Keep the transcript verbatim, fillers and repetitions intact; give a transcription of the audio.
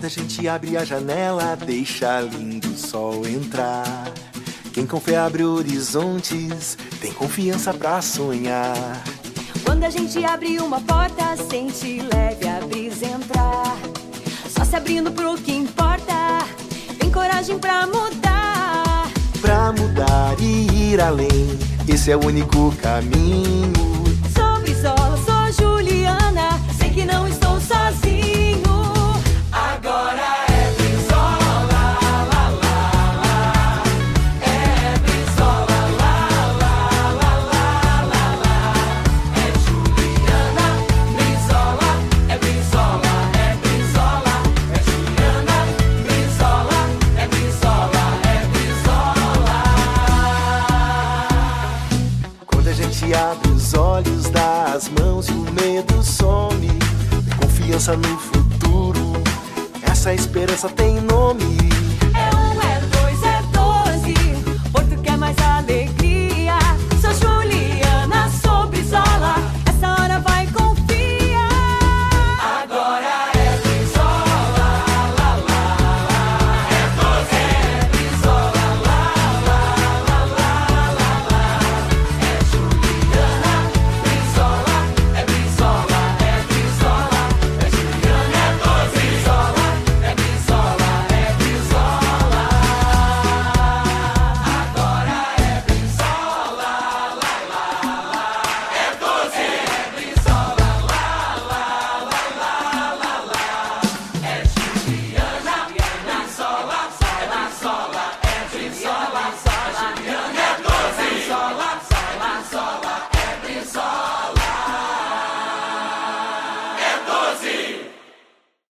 Quando a gente abre a janela, deixa lindo sol entrar. Quem com fé abre horizontes, tem confiança pra sonhar. Quando a gente abre uma porta, sente leve a brisa entrar. Só se abrindo pro que importa, tem coragem pra mudar. Pra mudar e ir além, esse é o único caminho. Sou Brizola, sou Juliana, sei que não estou sozinho. Agora é Brizola, lá, lá, lá. É Brizola, lá, lá, lá, lá, lá, lá. É Juliana, Brizola, é Brizola, é Brizola. É Juliana, Brizola, é Brizola, é Brizola. Quando a gente abre os olhos das mãos e o medo some, confiança no futuro, essa esperança tem nome.